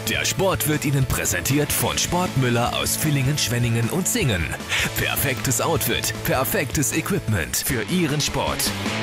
Der Sport wird Ihnen präsentiert von Sportmüller aus Villingen, Schwenningen und Singen. Perfektes Outfit, perfektes Equipment für Ihren Sport.